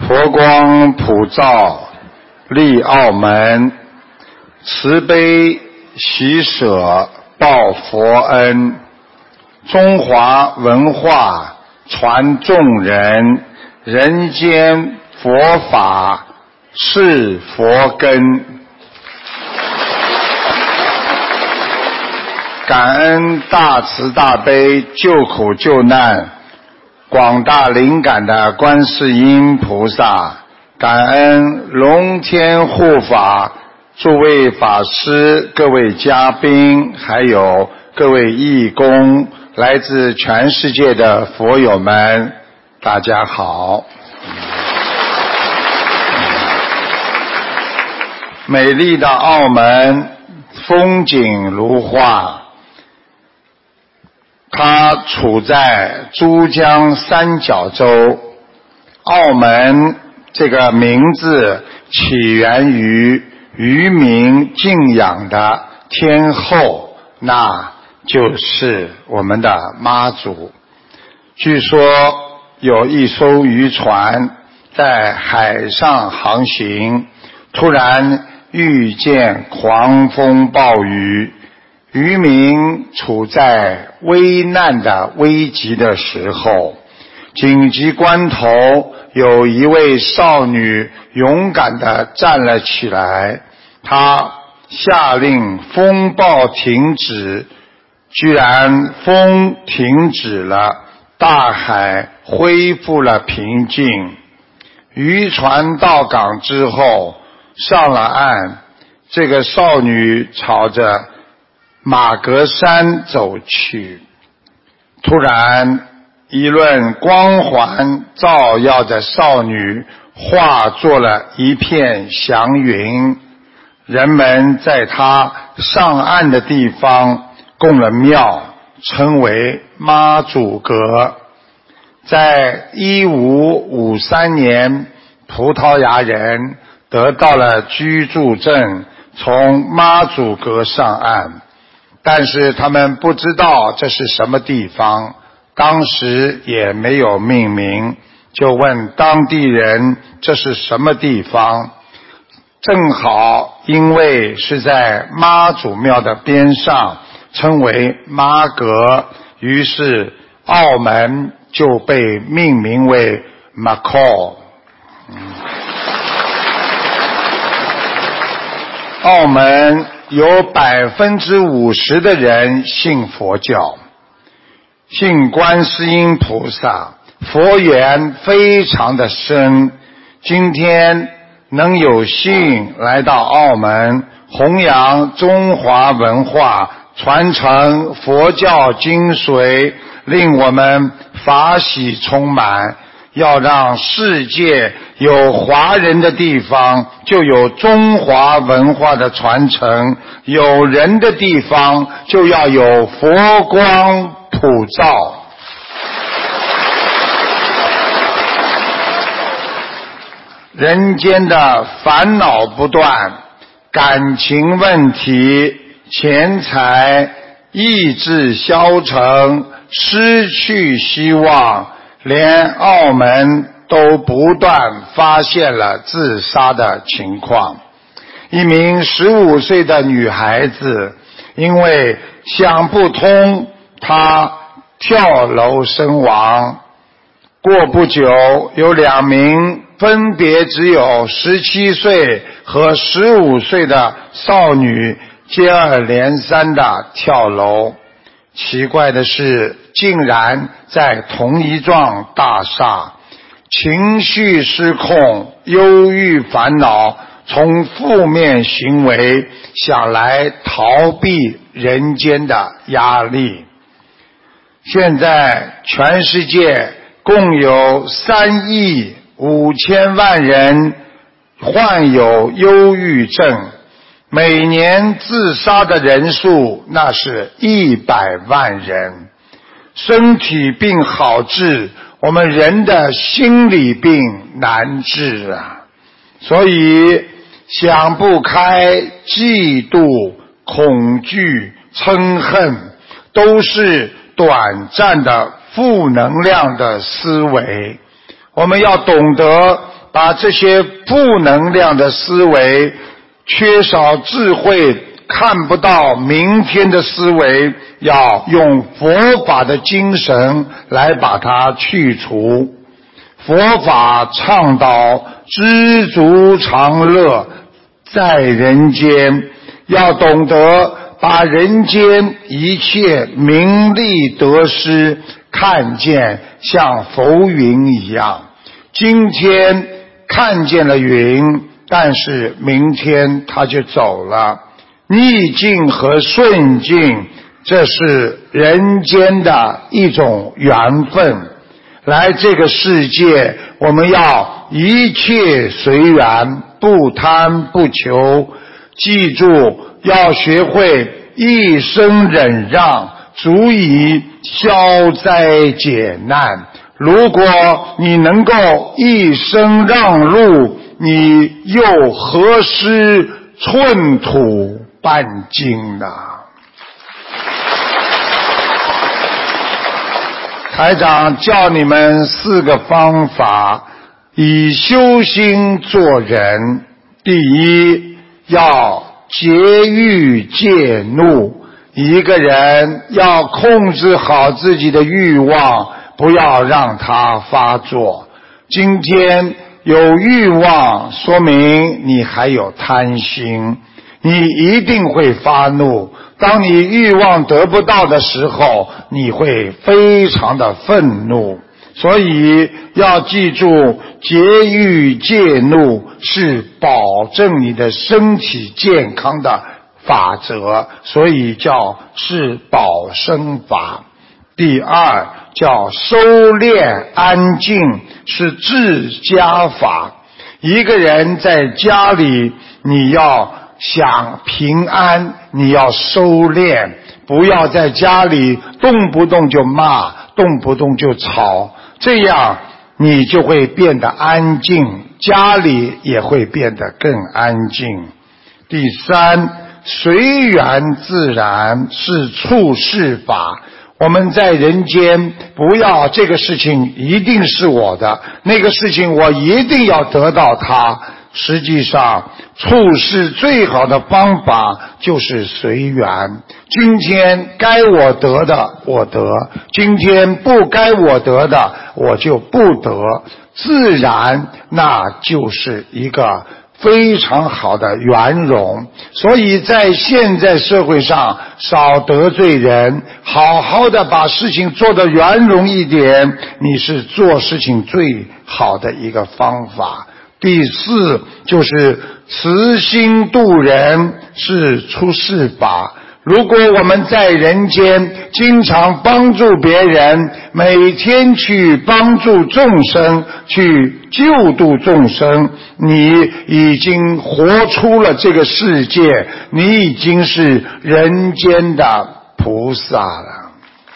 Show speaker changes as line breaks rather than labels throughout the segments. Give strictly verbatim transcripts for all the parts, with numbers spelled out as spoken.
佛光普照，利澳门，慈悲喜舍报佛恩，中华文化传众人，人间佛法是佛根。感恩大慈大悲救苦救难广大灵感的观世音菩萨，感恩龙天护法诸位法师、各位嘉宾，还有各位义工，来自全世界的佛友们，大家好。美丽的澳门风景如画，它处在珠江三角洲。澳门这个名字起源于渔民敬仰的天后，那就是我们的妈祖。据说有一艘渔船在海上航行，突然遇见狂风暴雨，渔民处在危难的危急的时候，紧急关头，有一位少女勇敢地站了起来，她下令风暴停止，居然风停止了，大海恢复了平静。渔船到港之后，上了岸，这个少女朝着马格山走去，突然一轮光环照耀着少女，化作了一片祥云。人们在她上岸的地方供了庙，称为妈祖阁。在一五五三年，葡萄牙人得到了居住证，从妈祖阁上岸，但是他们不知道这是什么地方，当时也没有命名，就问当地人这是什么地方。正好因为是在妈祖庙的边上，称为妈阁，于是澳门就被命名为 Macau。嗯澳门有百分之五十的人信佛教，信观世音菩萨，佛缘非常的深。今天能有幸来到澳门，弘扬中华文化，传承佛教精髓，令我们法喜充满。要让世界有华人的地方，就有中华文化的传承，有人的地方就要有佛光普照。人间的烦恼不断，感情问题、钱财、意志消沉、失去希望，连澳门都不断发现了自杀的情况。一名十五岁的女孩子因为想不通，她跳楼身亡。过不久，有两名分别只有十七岁和十五岁的少女接二连三的跳楼。奇怪的是，竟然在同一幢大厦，情绪失控，忧郁烦恼，从负面行为想来逃避人间的压力。现在全世界共有三亿五千万人患有忧郁症，每年自杀的人数那是一百万人。身体病好治，我们人的心理病难治啊！所以想不开、嫉妒、恐惧、嗔恨，都是短暂的负能量的思维。我们要懂得把把这些负能量的思维、缺少智慧、看不到明天的思维，要用佛法的精神来把它去除。佛法倡导知足常乐，在人间要懂得把人间一切名利得失看见像浮云一样。今天看见了云，但是明天它就走了。逆境和顺境，这是人间的一种缘分。来这个世界，我们要一切随缘，不贪不求。记住，要学会一生忍让，足以消灾解难。如果你能够一生让路，你又何须寸土半斤呢？台长教你们四个方法，以修心做人。第一，要节欲戒怒。一个人要控制好自己的欲望，不要让它发作。今天有欲望，说明你还有贪心，你一定会发怒。当你欲望得不到的时候，你会非常的愤怒。所以要记住，节欲戒怒是保证你的身体健康的法则，所以叫是保身法。第二，叫收敛安静，是治家法。一个人在家里，你要想平安，你要收敛，不要在家里动不动就骂，动不动就吵，这样你就会变得安静，家里也会变得更安静。第三，随缘自然是处事法。我们在人间，不要这个事情一定是我的，那个事情我一定要得到它。实际上，处事最好的方法就是随缘。今天该我得的我得，今天不该我得的我就不得，自然那就是一个非常好的圆融。所以在现在社会上，少得罪人，好好的把事情做得圆融一点，你是做事情最好的一个方法。第四，就是慈心度人是出世法。如果我们在人间经常帮助别人，每天去帮助众生，去救度众生，你已经活出了这个世界，你已经是人间的菩萨了。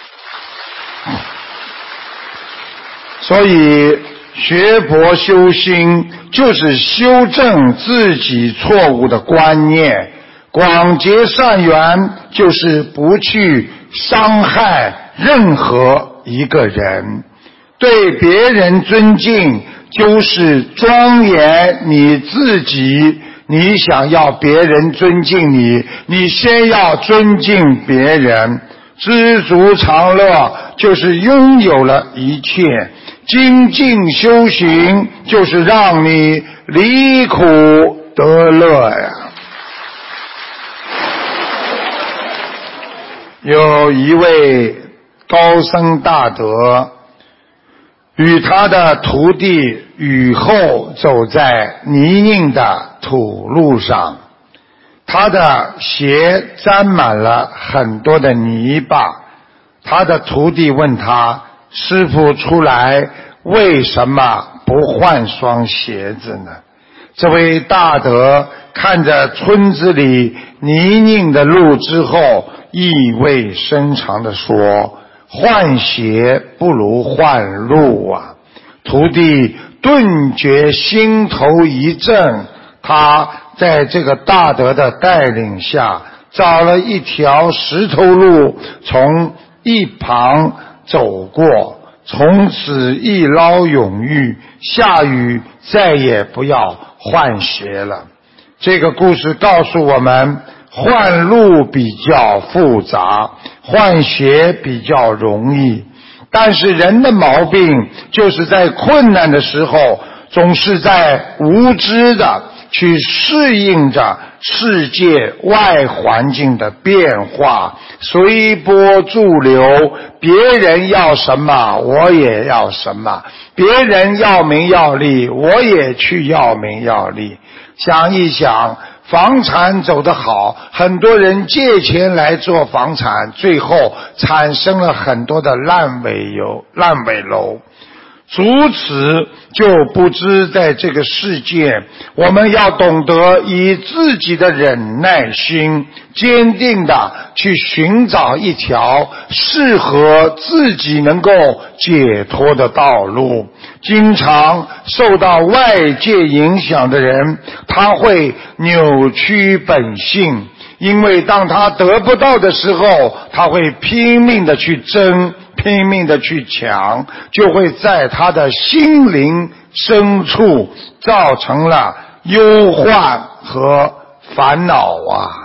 所以学佛修心就是修正自己错误的观念，广结善缘就是不去伤害任何一个人，对别人尊敬就是庄严你自己。你想要别人尊敬你，你先要尊敬别人。知足常乐就是拥有了一切，精进修行就是让你离苦得乐呀。有一位高僧大德，与他的徒弟雨后走在泥泞的土路上，他的鞋沾满了很多的泥巴。他的徒弟问他，师父出来为什么不换双鞋子呢？这位大德看着村子里泥泞的路之后，意味深长地说，换鞋不如换路啊。徒弟顿觉心头一震，他在这个大德的带领下，找了一条石头路，从一旁走过， 从此一劳永逸，下雨再也不要换鞋了。这个故事告诉我们，换路比较复杂，换鞋比较容易。但是人的毛病就是在困难的时候，总是在无知的去适应着世界外环境的变化，随波逐流，别人要什么我也要什么，别人要名要利我也去要名要利。想一想，房产走得好，很多人借钱来做房产，最后产生了很多的烂尾油、烂尾楼。如此就不知在这个世界，我们要懂得以自己的忍耐心，坚定地去寻找一条适合自己能够解脱的道路。经常受到外界影响的人，他会扭曲本性，因为当他得不到的时候，他会拼命地去争，拼命地去抢，就会在他的心灵深处造成了忧患和烦恼啊。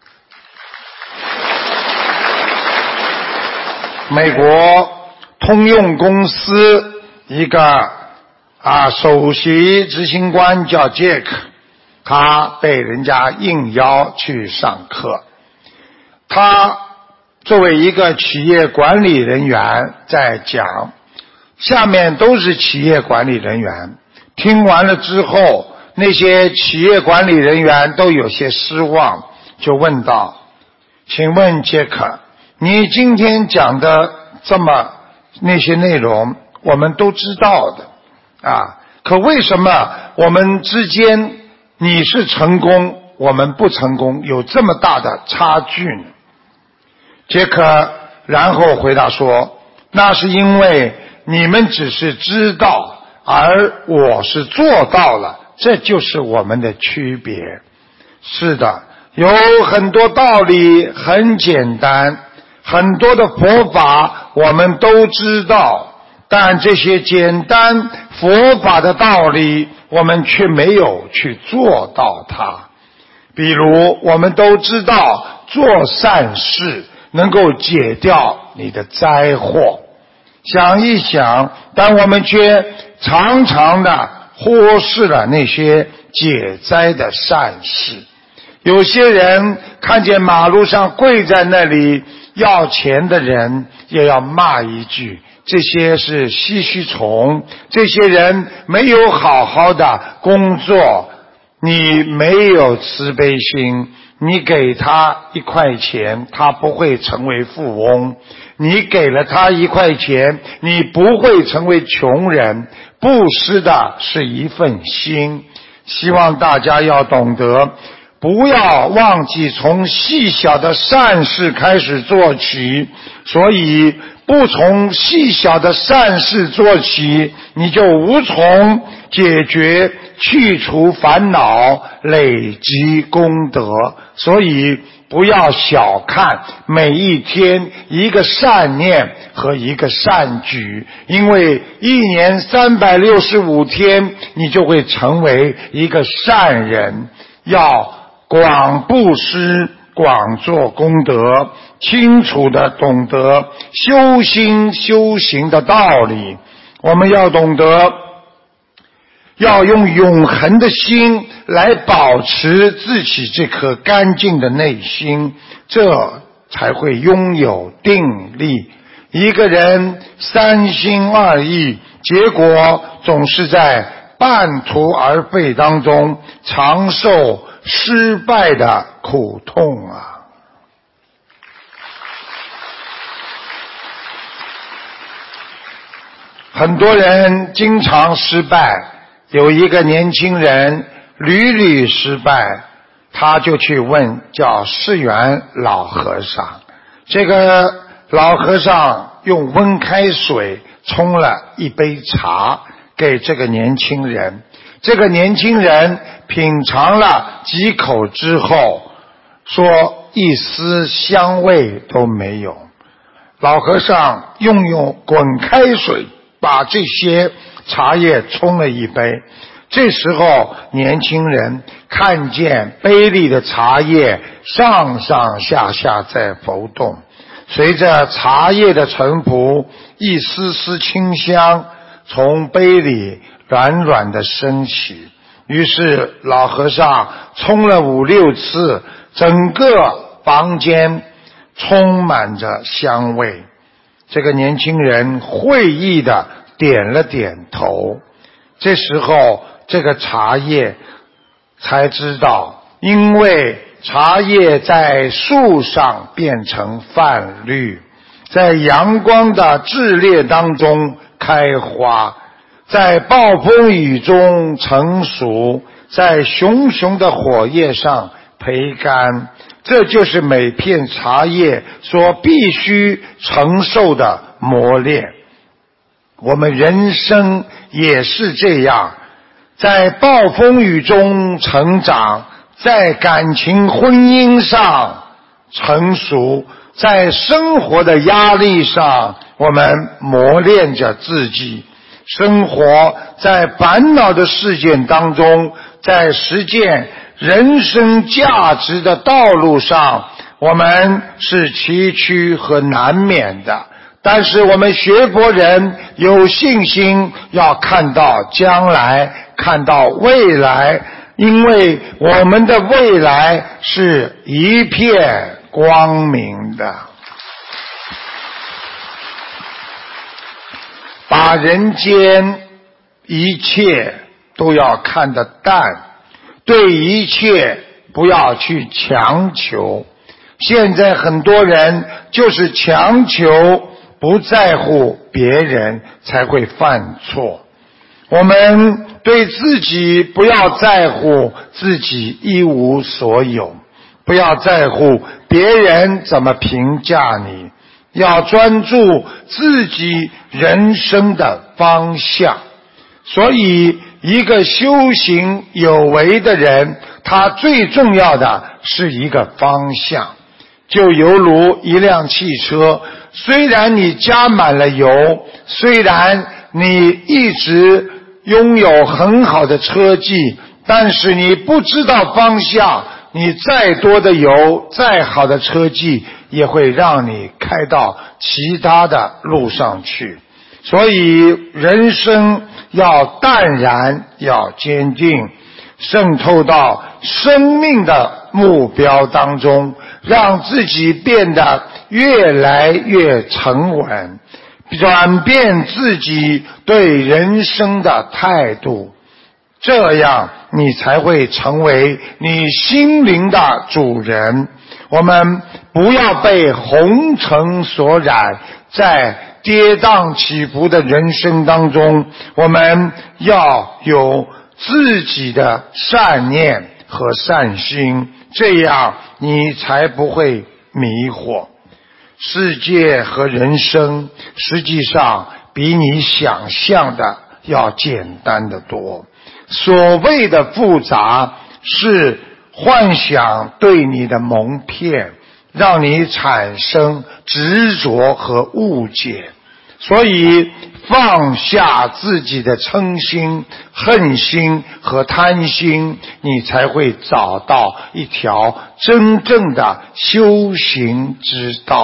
美国通用公司一个啊首席执行官叫杰克，他被人家应邀去上课，他作为一个企业管理人员在讲，下面都是企业管理人员，听完了之后，那些企业管理人员都有些失望，就问道，请问杰克，你今天讲的这么那些内容我们都知道的啊，可为什么我们之间你是成功我们不成功，有这么大的差距呢？杰克然后回答说，那是因为你们只是知道，而我是做到了，这就是我们的区别。是的，有很多道理很简单，很多的佛法我们都知道，但这些简单佛法的道理我们却没有去做到它。比如我们都知道做善事能够解掉你的灾祸，想一想，但我们却常常的忽视了那些解灾的善事。有些人看见马路上跪在那里要钱的人，也要骂一句，这些是吸须虫，这些人没有好好的工作，你没有慈悲心，你给他一块钱，他不会成为富翁，你给了他一块钱，你不会成为穷人。布施的是一份心，希望大家要懂得，不要忘记从细小的善事开始做起，所以不从细小的善事做起，你就无从解决去除烦恼累积功德。所以不要小看每一天一个善念和一个善举，因为一年三百六十五天你就会成为一个善人。要广布施，广做功德，清楚地懂得修心修行的道理。我们要懂得要用永恒的心来保持自己这颗干净的内心，这才会拥有定力。一个人三心二意，结果总是在半途而废当中常受失败的苦痛啊！很多人经常失败，有一个年轻人屡屡失败，他就去问叫释源老和尚。这个老和尚用温开水冲了一杯茶给这个年轻人，这个年轻人品尝了几口之后说一丝香味都没有。 老和尚用用滚开水把这些茶叶冲了一杯。这时候年轻人看见杯里的茶叶上上下下在浮动，随着茶叶的沉浮，一丝丝清香从杯里软软的升起。于是老和尚冲了五六次，整个房间充满着香味。这个年轻人会意地点了点头。这时候这个茶叶才知道，因为茶叶在树上变成泛绿，在阳光的炽烈当中开花，在暴风雨中成熟，在熊熊的火焰上焙干。这就是每片茶叶所必须承受的磨练。我们人生也是这样，在暴风雨中成长，在感情婚姻上成熟，在生活的压力上我们磨练着自己。生活在烦恼的事件当中，在实践人生价值的道路上，我们是崎岖和难免的。但是我们学佛人有信心，要看到将来，看到未来，因为我们的未来是一片光明的。把人间一切都要看得淡，对一切不要去强求。现在很多人就是强求，不在乎别人，才会犯错。我们对自己不要在乎自己一无所有，不要在乎别人怎么评价你，要专注自己人生的方向。所以一个修行有为的人，他最重要的是一个方向。就犹如一辆汽车，虽然你加满了油，虽然你一直拥有很好的车技，但是你不知道方向，你再多的油，再好的车技，也会让你开到其他的路上去。所以人生要淡然，要坚定，渗透到生命的目标当中，让自己变得越来越沉稳，转变自己对人生的态度，这样你才会成为你心灵的主人。我们不要被红尘所染，在跌宕起伏的人生当中，我们要有自己的善念和善心，这样你才不会迷惑。世界和人生实际上比你想象的要简单得多，所谓的复杂是幻想对你的蒙骗，让你产生执着和误解。所以放下自己的嗔心、恨心和贪心，你才会找到一条真正的修行之道。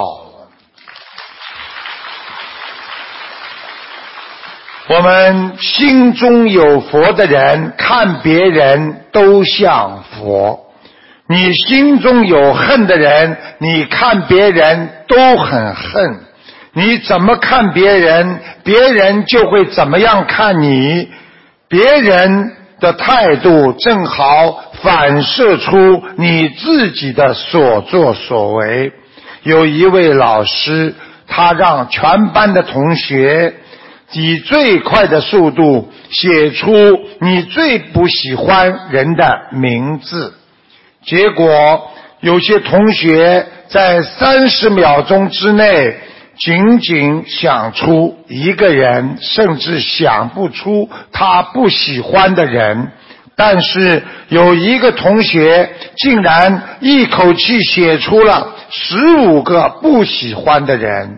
我们心中有佛的人，看别人都像佛；你心中有恨的人，你看别人都很恨。你怎么看别人，别人就会怎么样看你。别人的态度正好反射出你自己的所作所为。有一位老师，他让全班的同学以最快的速度写出你最不喜欢人的名字。结果有些同学在三十秒钟之内仅仅想出一个人，甚至想不出他不喜欢的人。但是有一个同学竟然一口气写出了十五个不喜欢的人。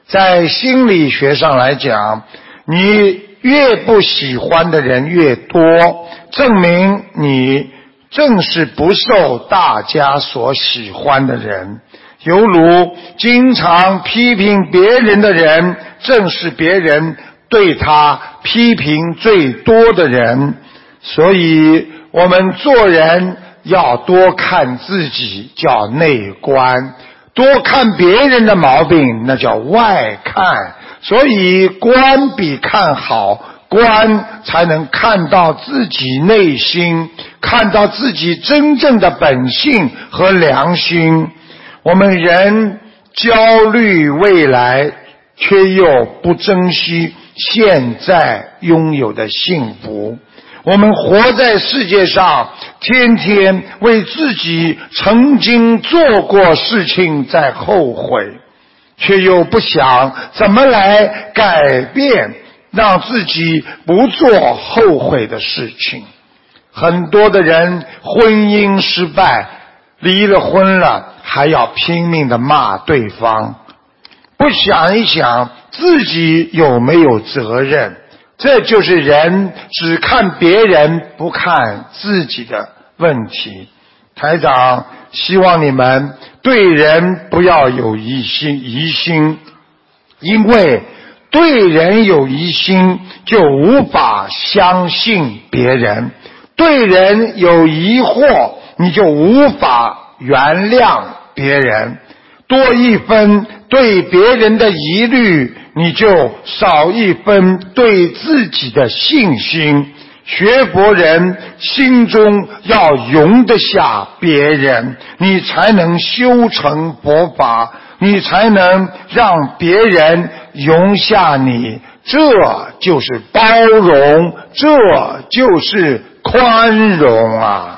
在心理学上来讲，你越不喜欢的人越多，证明你正是不受大家所喜欢的人。犹如经常批评别人的人，正是别人对他批评最多的人。所以我们做人要多看自己，叫内观，多看别人的毛病，那叫外看。所以观比看好，观才能看到自己内心，看到自己真正的本性和良心。我们人焦虑未来，却又不珍惜现在拥有的幸福。我们活在世界上，天天为自己曾经做过事情在后悔，却又不想怎么来改变，让自己不做后悔的事情。很多的人婚姻失败，离了婚了，还要拼命地骂对方，不想一想自己有没有责任。这就是人只看别人不看自己的问题。台长希望你们对人不要有疑心疑心，因为对人有疑心就无法相信别人，对人有疑惑你就无法原谅别人，多一分对别人的疑虑，你就少一分对自己的信心。学佛人心中要容得下别人，你才能修成佛法，你才能让别人容下你。这就是包容，这就是宽容啊！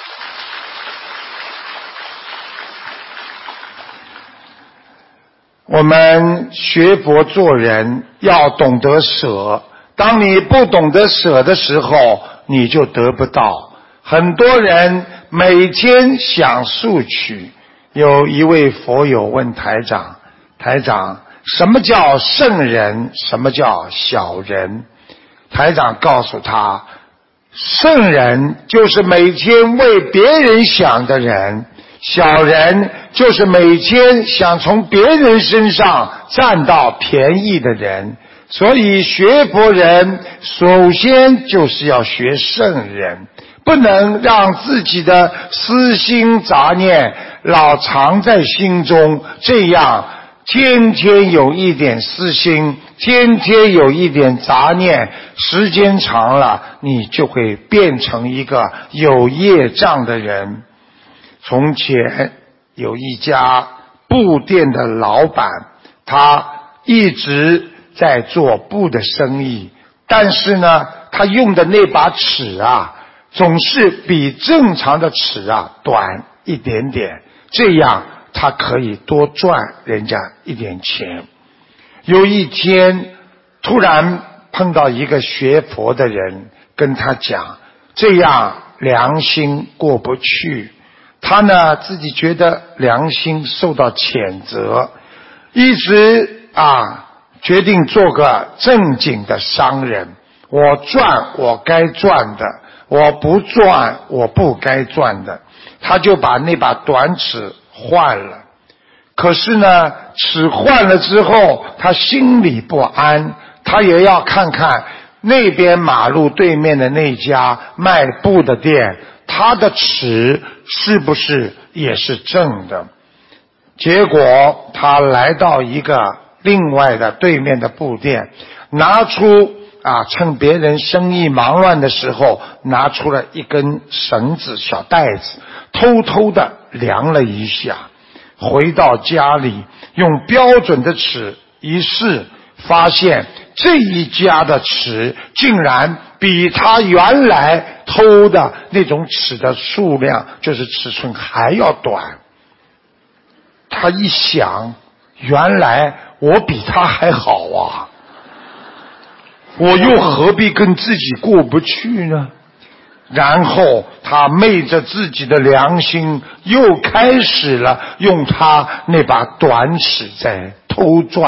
我们学佛做人要懂得舍，当你不懂得舍的时候，你就得不到。很多人每天想索取。有一位佛友问台长，台长，什么叫圣人，什么叫小人？台长告诉他，圣人就是每天为别人想的人，小人就是每天想从别人身上占到便宜的人。所以学佛人首先就是要学圣人，不能让自己的私心杂念老藏在心中，这样天天有一点私心，天天有一点杂念，时间长了你就会变成一个有业障的人。从前有一家布店的老板，他一直在做布的生意，但是呢他用的那把尺啊总是比正常的尺啊短一点点，这样他可以多赚人家一点钱。有一天突然碰到一个学佛的人，跟他讲，这样良心过不去。他呢自己觉得良心受到谴责，一直啊决定做个正经的商人。我赚我该赚的，我不赚我不该赚的。他就把那把短尺换了。可是呢尺换了之后，他心里不安，他也要看看那边马路对面的那家卖布的店，他的尺是不是也是正的。结果他来到一个另外的对面的布店，拿出啊，趁别人生意忙乱的时候，拿出了一根绳子小带子，偷偷的量了一下。回到家里用标准的尺一试，发现这一家的尺竟然比他原来偷的那种尺的数量，就是尺寸还要短。他一想，原来我比他还好啊，我又何必跟自己过不去呢？然后他昧着自己的良心，又开始了用他那把短尺在偷赚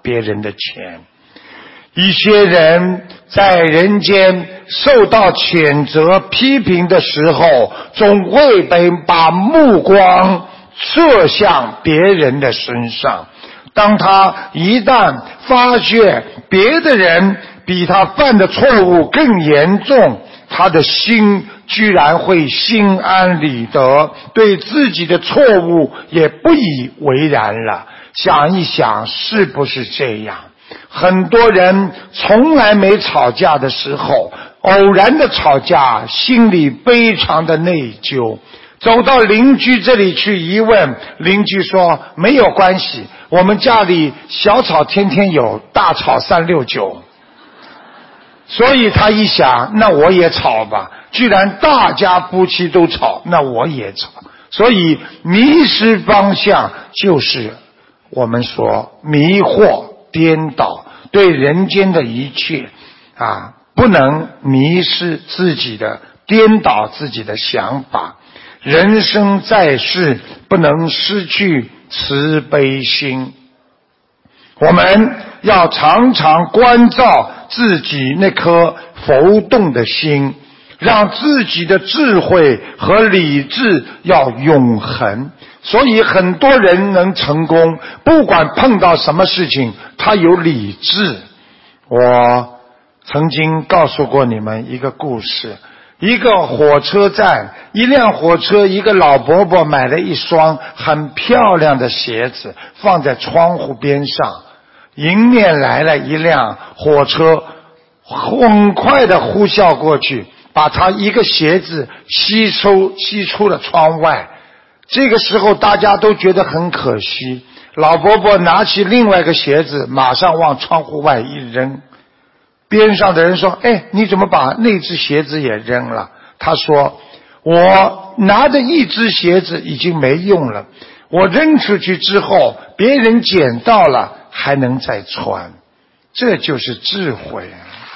别人的钱。一些人在人间受到谴责批评的时候，总会被把目光射向别人的身上。当他一旦发现别的人比他犯的错误更严重，他的心居然会心安理得，对自己的错误也不以为然了。想一想，是不是这样？很多人从来没吵架的时候，偶然的吵架，心里非常的内疚。走到邻居这里去一问，邻居说没有关系，我们家里小吵天天有，大吵三六九。所以他一想，那我也吵吧，居然大家夫妻都吵，那我也吵。所以迷失方向就是我们说迷惑颠倒，对人间的一切啊，不能迷失自己的，颠倒自己的想法。人生在世，不能失去慈悲心。我们要常常关照自己那颗浮动的心，让自己的智慧和理智要永恒。所以很多人能成功，不管碰到什么事情，他有理智。我曾经告诉过你们一个故事，一个火车站，一辆火车，一个老伯伯买了一双很漂亮的鞋子，放在窗户边上。迎面来了一辆火车，很快的呼啸过去，把他一个鞋子吸收吸出了窗外。这个时候大家都觉得很可惜，老伯伯拿起另外一个鞋子，马上往窗户外一扔。边上的人说，哎，你怎么把那只鞋子也扔了？他说，我拿的一只鞋子已经没用了，我扔出去之后，别人捡到了还能再穿。这就是智慧。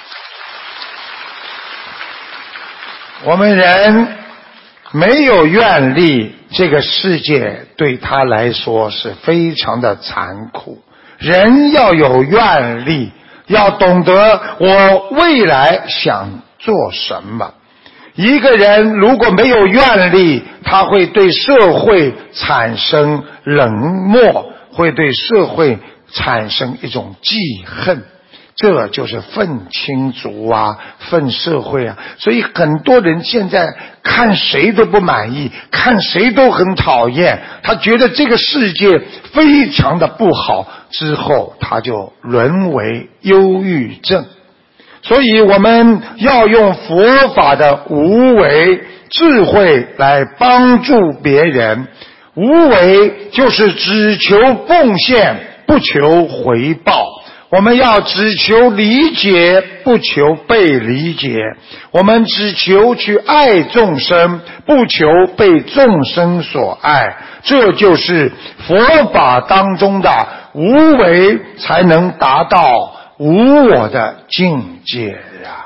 我们人没有愿力，这个世界对他来说是非常的残酷。人要有愿力，要懂得我未来想做什么。一个人如果没有愿力，他会对社会产生冷漠，会对社会产生一种记恨，这就是愤青族啊，愤社会啊。所以很多人现在看谁都不满意，看谁都很讨厌，他觉得这个世界非常的不好，之后他就沦为忧郁症。所以我们要用佛法的无为智慧来帮助别人。无为就是只求奉献，不求回报。我们要只求理解，不求被理解。我们只求去爱众生，不求被众生所爱。这就是佛法当中的无为，才能达到无我的境界呀。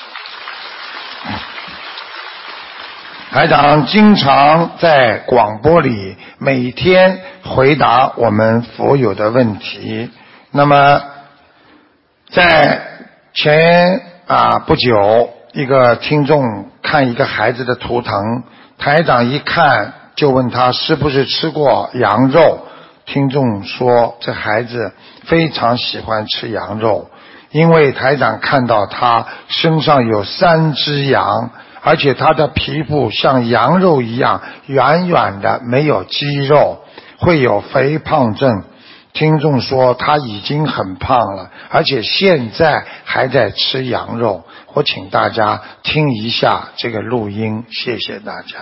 台长经常在广播里每天回答我们佛友的问题。那么在前啊不久，一个听众看一个孩子的图腾，台长一看就问他是不是吃过羊肉。听众说这孩子非常喜欢吃羊肉，因为台长看到他身上有三只羊，而且他的皮肤像羊肉一样圆圆的，没有肌肉，会有肥胖症。听众说他已经很胖了，而且现在还在吃羊肉。我请大家听一下这个录音，谢谢大家。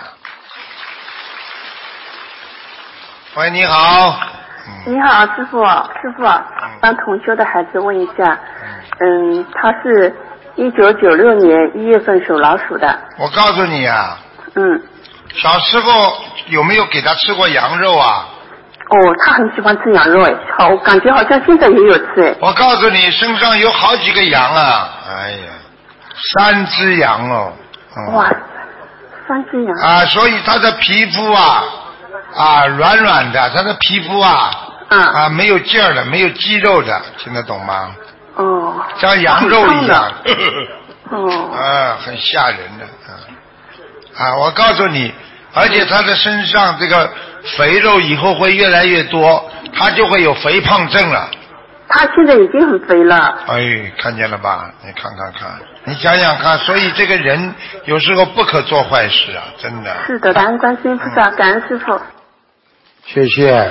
喂，你好。
你好，师傅，师傅，帮同修的孩子问一下，嗯，他是一九九六年一月份属老鼠的。
我告诉你啊，
嗯，
小时候有没有给他吃过羊肉啊？
哦，他很喜欢吃羊肉，哎，好，我感觉好像现在也有吃，哎。
我告诉你，身上有好几个羊啊，哎呀，三只羊哦。嗯、
哇，三只羊。
啊，所以他的皮肤啊。啊，软软的，他的皮肤啊，
啊
啊，没有劲儿的，没有肌肉的，听得懂吗？
哦。
像羊肉一样。
哦。
啊，很吓人的啊！啊，我告诉你，而且他的身上这个肥肉以后会越来越多，他就会有肥胖症了。
他现在已经很肥了。
哎，看见了吧？你看看看，你想想看，所以这个人有时候不可做坏事啊，真的。
是的，感恩观世音菩萨，感恩师父。
谢谢。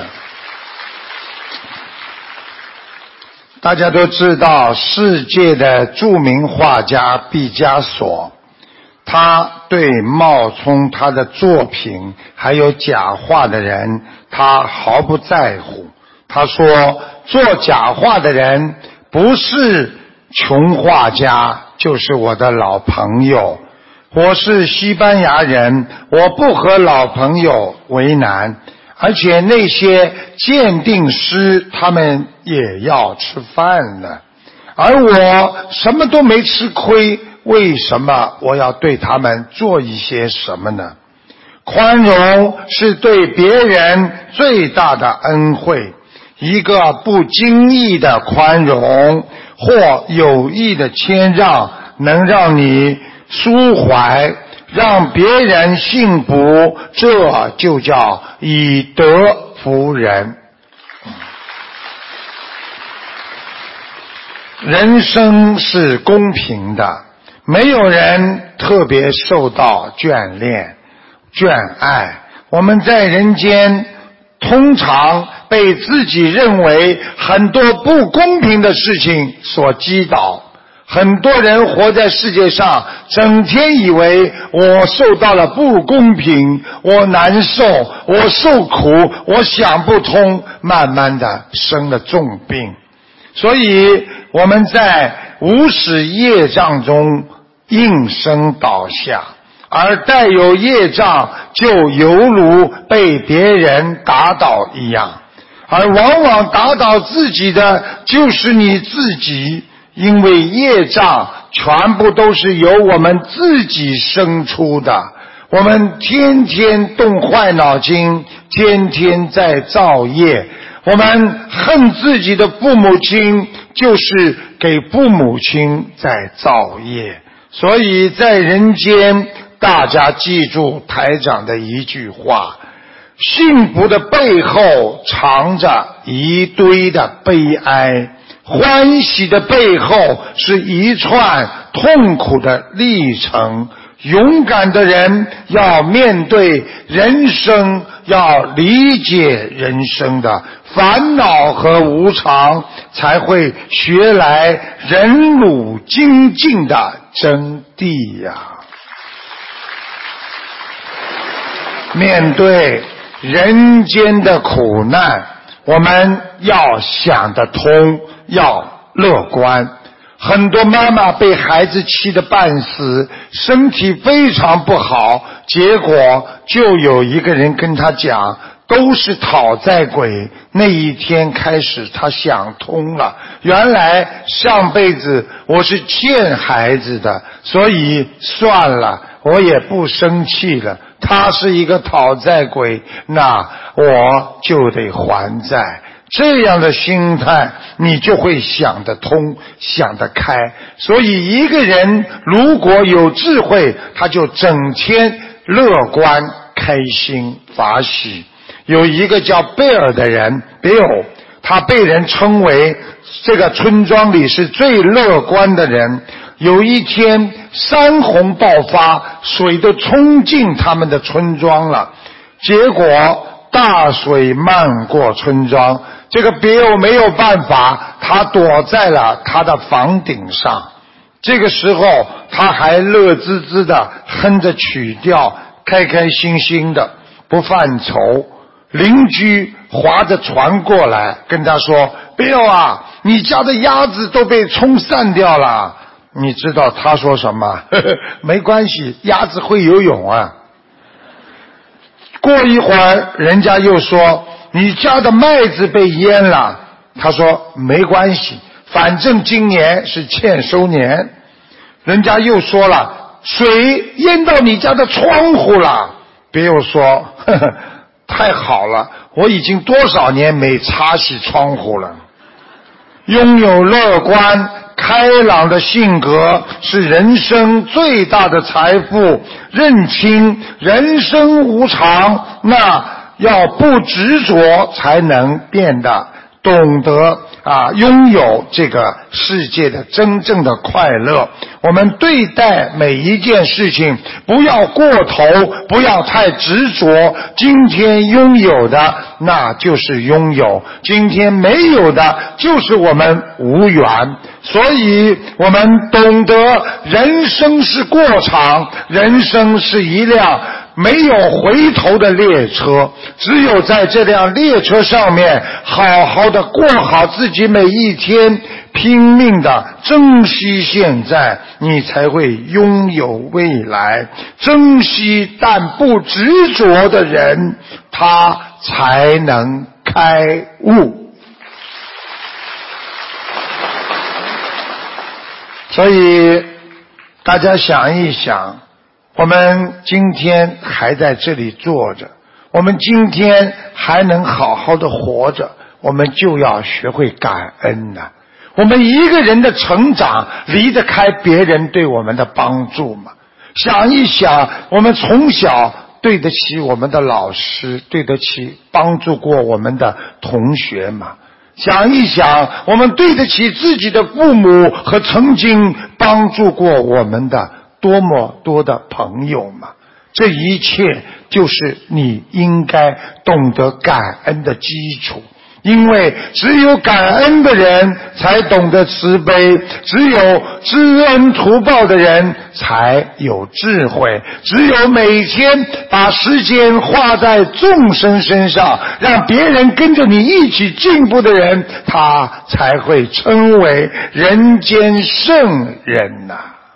大家都知道，世界的著名画家毕加索，他对冒充他的作品还有假画的人，他毫不在乎。他说，做假画的人不是穷画家，就是我的老朋友。我是西班牙人，我不和老朋友为难。而且那些鉴定师他们也要吃饭的，而我什么都没吃亏，为什么我要对他们做一些什么呢？宽容是对别人最大的恩惠，一个不经意的宽容或有意的谦让，能让你舒怀，让别人幸福，这就叫以德服人。人生是公平的，没有人特别受到眷恋、眷爱。我们在人间通常被自己认为很多不公平的事情所击倒。很多人活在世界上，整天以为我受到了不公平，我难受，我受苦，我想不通，慢慢的生了重病。所以我们在无始业障中应声倒下，而带有业障就犹如被别人打倒一样，而往往打倒自己的就是你自己。因为业障全部都是由我们自己生出的，我们天天动坏脑筋，天天在造业。我们恨自己的父母亲，就是给父母亲在造业。所以在人间，大家记住台长的一句话，幸福的背后藏着一堆的悲哀，欢喜的背后是一串痛苦的历程。勇敢的人要面对人生，要理解人生的烦恼和无常，才会学来忍辱精进的真谛呀。面对人间的苦难，我们要想得通，要乐观。很多妈妈被孩子气得半死，身体非常不好，结果就有一个人跟她讲，都是讨债鬼。那一天开始她想通了，原来上辈子我是欠孩子的，所以算了，我也不生气了。他是一个讨债鬼，那我就得还债。这样的心态，你就会想得通，想得开。所以一个人如果有智慧，他就整天乐观、开心、法喜。有一个叫贝尔的人 Bill， 他被人称为这个村庄里是最乐观的人。有一天山洪爆发，水都冲进他们的村庄了，结果大水漫过村庄，这个比尔没有办法，他躲在了他的房顶上。这个时候他还乐滋滋的哼着曲调，开开心心的不犯愁。邻居划着船过来跟他说，比尔啊，你家的鸭子都被冲散掉了。你知道他说什么？呵呵，没关系，鸭子会游泳啊。过一会儿人家又说，你家的麦子被淹了。他说没关系，反正今年是欠收年。人家又说了，水淹到你家的窗户了。别又说，呵呵， 太好了，我已经多少年没擦洗窗户了。拥有乐观开朗的性格是人生最大的财富，认清人生无常，那要不执着才能变得懂得啊，拥有这个世界的真正的快乐。我们对待每一件事情不要过头，不要太执着，今天拥有的那就是拥有，今天没有的就是我们无缘。所以我们懂得人生是过场，人生是一辆没有回头的列车，只有在这辆列车上面好好的过好自己每一天，拼命的珍惜现在，你才会拥有未来。珍惜但不执着的人，他才能开悟。所以大家想一想，我们今天还在这里坐着，我们今天还能好好的活着，我们就要学会感恩呐、啊。我们一个人的成长离得开别人对我们的帮助吗？想一想，我们从小对得起我们的老师，对得起帮助过我们的同学吗？想一想，我们对得起自己的父母和曾经帮助过我们的多么多的朋友吗？这一切就是你应该懂得感恩的基础。因为只有感恩的人才懂得慈悲，只有知恩图报的人才有智慧，只有每天把时间花在众生身上，让别人跟着你一起进步的人，他才会称为人间圣人呐、啊。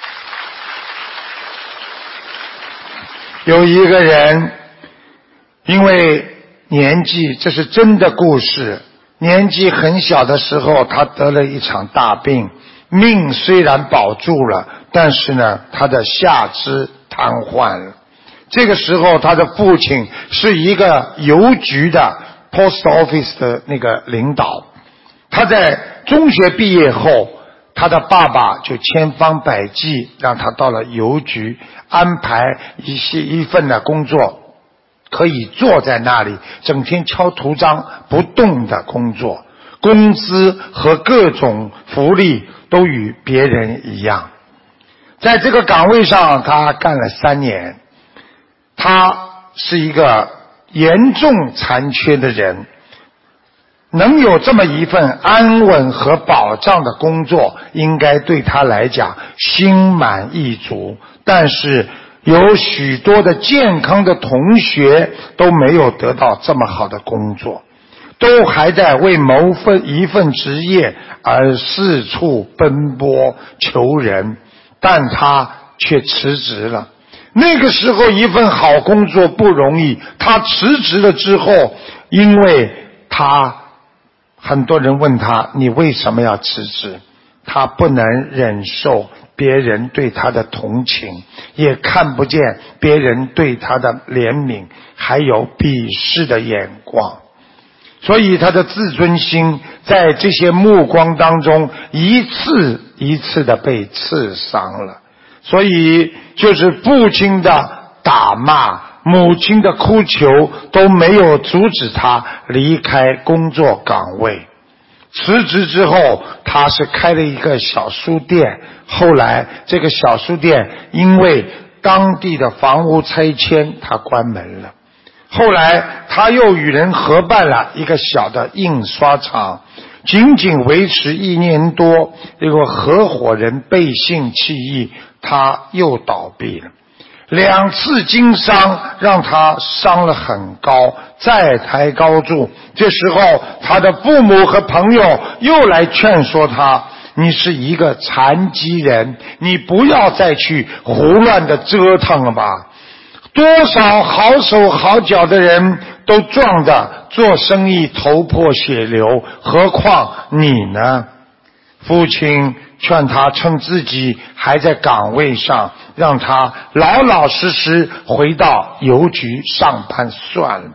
有一个人因为年纪，这是真的故事，年纪很小的时候他得了一场大病，命虽然保住了，但是呢他的下肢瘫痪了。这个时候他的父亲是一个邮局的 post office 的那个领导，他在中学毕业后，他的爸爸就千方百计让他到了邮局，安排一些一份的工作，可以坐在那里整天敲图章不动的工作，工资和各种福利都与别人一样。在这个岗位上他干了三年，他是一个严重残缺的人，能有这么一份安稳和保障的工作，应该对他来讲心满意足。但是有许多的健康的同学都没有得到这么好的工作，都还在为谋份一份职业而四处奔波求人，但他却辞职了。那个时候一份好工作不容易，他辞职了之后，因为他很多人问他你为什么要辞职，他不能忍受别人对他的同情，也看不见别人对他的怜悯，还有鄙视的眼光，所以他的自尊心在这些目光当中一次一次的被刺伤了。所以就是父亲的打骂，母亲的哭求都没有阻止他离开工作岗位。辞职之后他是开了一个小书店，后来这个小书店因为当地的房屋拆迁他关门了。后来他又与人合办了一个小的印刷厂，仅仅维持一年多，这个合伙人背信弃义，他又倒闭了。两次经商让他伤了很高，再抬高筑。这时候他的父母和朋友又来劝说他，你是一个残疾人，你不要再去胡乱的折腾了吧。多少好手好脚的人都撞得做生意头破血流，何况你呢？父亲劝他趁自己还在岗位上，让他老老实实回到邮局上班算了。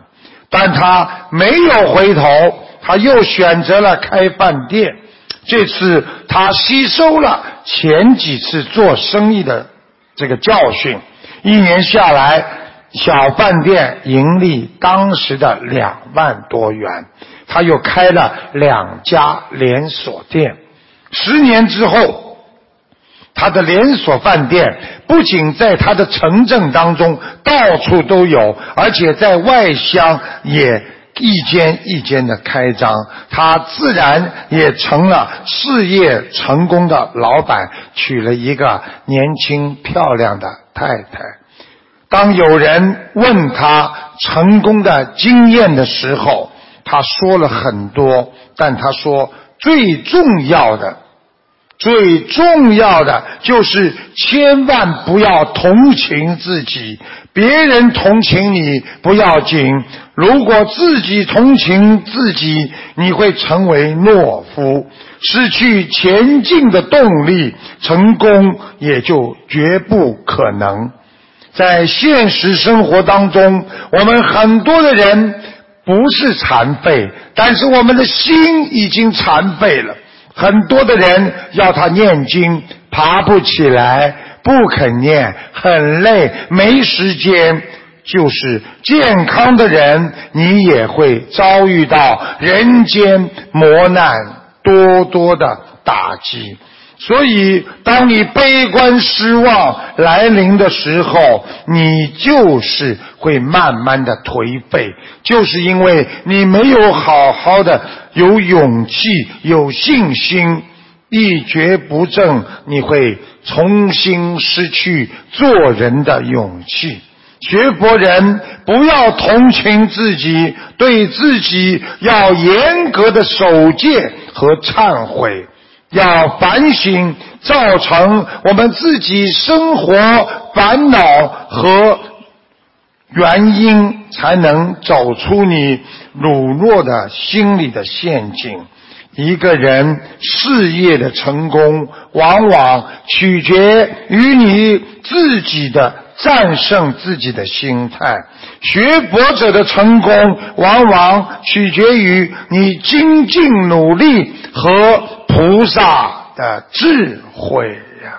但他没有回头，他又选择了开饭店。这次他吸收了前几次做生意的这个教训，一年下来，小饭店盈利当时的两万多元，他又开了两家连锁店。十年之后，他的连锁饭店不仅在他的城镇当中到处都有，而且在外乡也一间一间的开张，他自然也成了事业成功的老板，娶了一个年轻漂亮的太太。当有人问他成功的经验的时候，他说了很多，但他说最重要的最重要的就是千万不要同情自己，别人同情你不要紧，如果自己同情自己，你会成为懦夫，失去前进的动力，成功也就绝不可能。在现实生活当中，我们很多的人不是残废，但是我们的心已经残废了。很多的人要他念经，爬不起来，不肯念，很累，没时间。就是健康的人，你也会遭遇到人间磨难多多的打击。所以当你悲观失望来临的时候，你就是会慢慢的颓废，就是因为你没有好好的有勇气有信心，一蹶不振，你会重新失去做人的勇气。学佛人不要同情自己，对自己要严格的守戒和忏悔，要反省造成我们自己生活烦恼和原因，才能走出你辱弱的心理的陷阱。一个人事业的成功，往往取决于你自己的战胜自己的心态。学佛者的成功，往往取决于你精进努力和菩萨的智慧呀。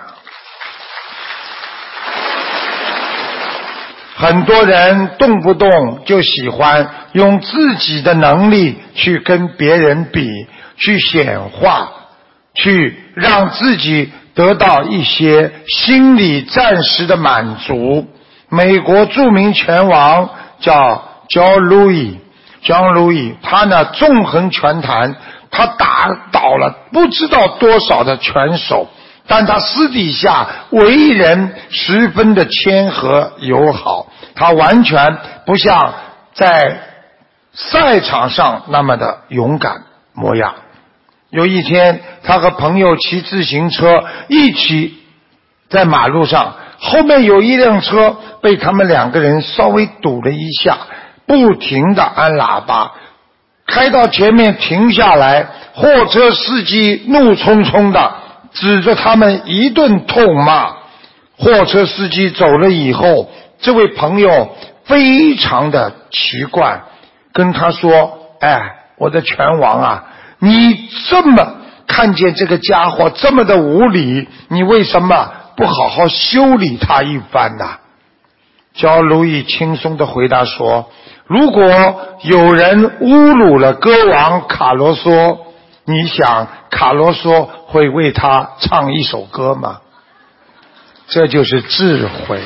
很多人动不动就喜欢用自己的能力去跟别人比，去显化，去让自己得到一些心理暂时的满足。美国著名拳王叫 John Louis John Louis 他呢纵横拳坛，他打倒了不知道多少的拳手，但他私底下为人十分的谦和友好，他完全不像在赛场上那么的勇敢模样。有一天，他和朋友骑自行车一起在马路上，后面有一辆车被他们两个人稍微堵了一下，不停地按喇叭，开到前面停下来，货车司机怒冲冲的指着他们一顿痛骂。货车司机走了以后，这位朋友非常的奇怪，跟他说：哎，我的拳王啊，你这么看见这个家伙这么的无理，你为什么不好好修理他一番呢？焦路易轻松地回答说：如果有人侮辱了歌王卡罗索，你想卡罗索会为他唱一首歌吗？这就是智慧。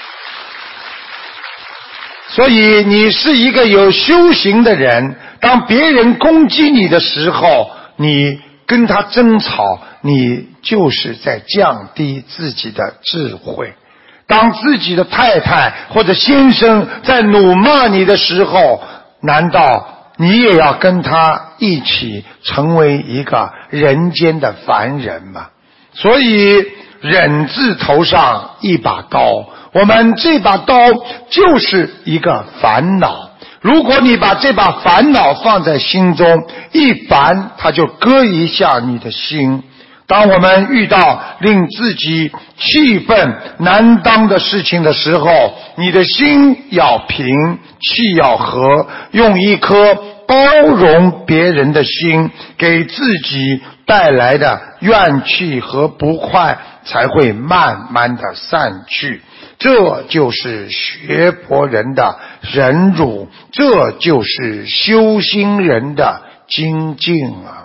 所以你是一个有修行的人，当别人攻击你的时候，你跟他争吵，你就是在降低自己的智慧。当自己的太太或者先生在怒骂你的时候，难道你也要跟他一起成为一个人间的凡人吗？所以忍字头上一把刀，我们这把刀就是一个烦恼。如果你把这把烦恼放在心中，一烦它就割一下你的心。 当我们遇到令自己气愤难当的事情的时候，你的心要平，气要和，用一颗包容别人的心，给自己带来的怨气和不快才会慢慢的散去。这就是学佛人的忍辱，这就是修心人的精进啊！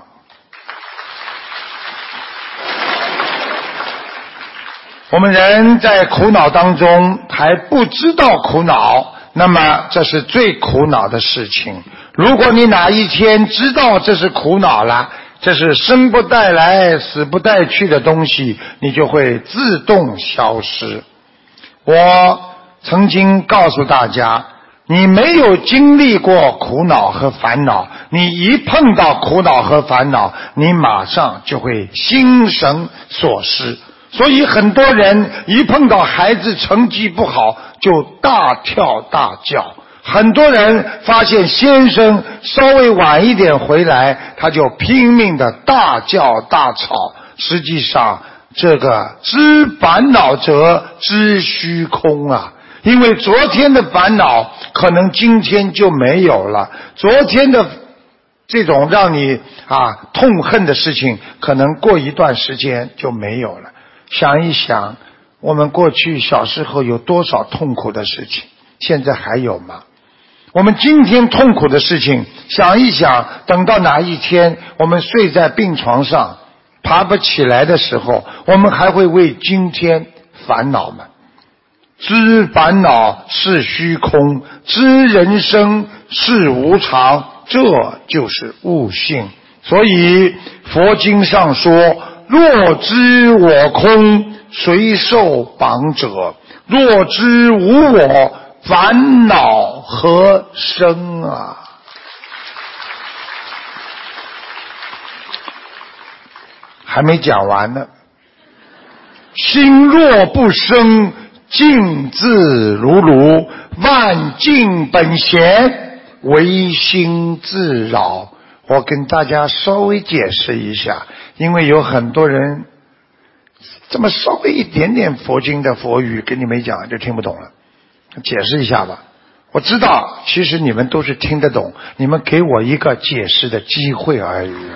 我们人在苦恼当中还不知道苦恼，那么这是最苦恼的事情。如果你哪一天知道这是苦恼了，这是生不带来死不带去的东西，你就会自动消失。我曾经告诉大家，你没有经历过苦恼和烦恼，你一碰到苦恼和烦恼，你马上就会心神所失。所以很多人一碰到孩子成绩不好就大跳大叫，很多人发现先生稍微晚一点回来，他就拼命的大叫大吵。实际上这个知烦恼者知虚空啊，因为昨天的烦恼可能今天就没有了，昨天的这种让你啊痛恨的事情可能过一段时间就没有了。想一想，我们过去小时候有多少痛苦的事情，现在还有吗？我们今天痛苦的事情，想一想，等到哪一天我们睡在病床上爬不起来的时候，我们还会为今天烦恼吗？知烦恼是虚空，知人生是无常，这就是悟性。所以佛经上说，若知我空，谁受绑者？若知无我，烦恼何生啊？还没讲完呢。心若不生，静自如如，万境本闲，唯心自扰。我跟大家稍微解释一下，因为有很多人这么稍微一点点佛经的佛语跟你们讲就听不懂了，解释一下吧。我知道其实你们都是听得懂，你们给我一个解释的机会而已。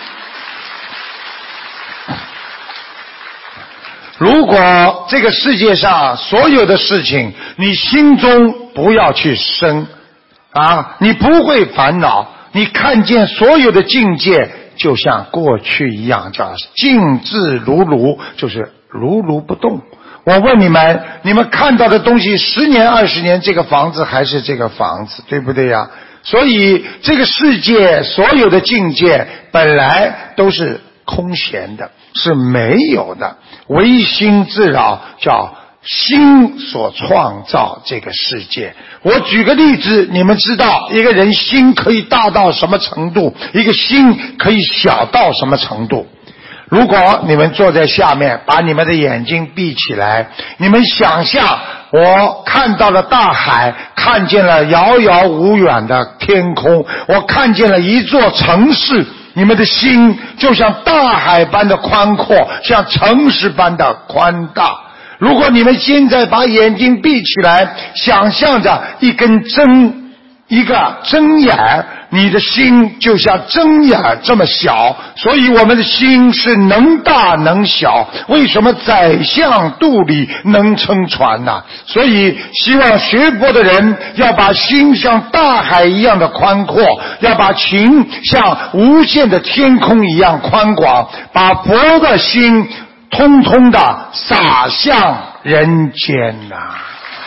如果这个世界上所有的事情你心中不要去生啊，你不会烦恼，你看见所有的境界就像过去一样，叫静自如如，就是如如不动。我问你们，你们看到的东西十年二十年，这个房子还是这个房子，对不对呀？所以这个世界所有的境界本来都是空闲的，是没有的，唯心自扰，叫心所创造这个世界。我举个例子，你们知道一个人心可以大到什么程度，一个心可以小到什么程度。如果你们坐在下面，把你们的眼睛闭起来，你们想象我看到了大海，看见了遥遥无远的天空，我看见了一座城市，你们的心就像大海般的宽阔，像城市般的宽大。如果你们现在把眼睛闭起来，想象着一根针，一个针眼，你的心就像针眼这么小。所以我们的心是能大能小，为什么宰相肚里能撑船呢？所以希望学佛的人要把心像大海一样的宽阔，要把情像无限的天空一样宽广，把佛的心通通的洒向人间呐、啊！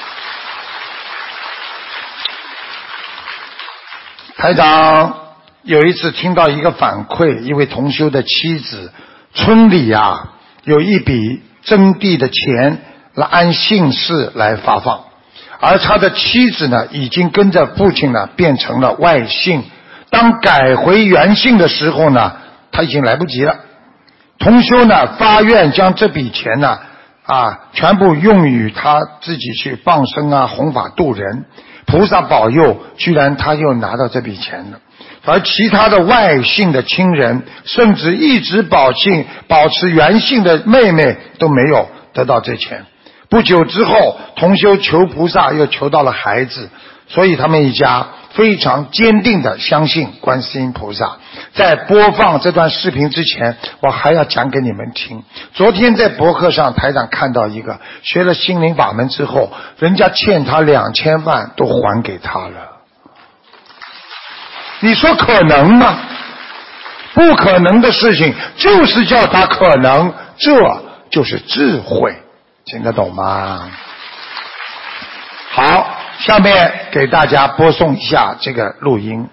台长有一次听到一个反馈，一位同修的妻子，村里啊有一笔征地的钱来按姓氏来发放，而他的妻子呢已经跟着父亲呢变成了外姓，当改回原姓的时候呢，他已经来不及了。同修呢发愿将这笔钱呢啊全部用于他自己去放生啊，弘法度人。菩萨保佑，居然他又拿到这笔钱了。 而其他的外姓的亲人，甚至一直保姓保持原姓的妹妹都没有得到这钱。不久之后，同修求菩萨又求到了孩子，所以他们一家非常坚定地相信观世音菩萨。在播放这段视频之前，我还要讲给你们听。昨天在博客上，台长看到一个学了心灵法门之后，人家欠他两千万都还给他了。你说可能吗？不可能的事情就是叫它可能，这就是智慧，听得懂吗？好，下面给大家播送一下这个录音。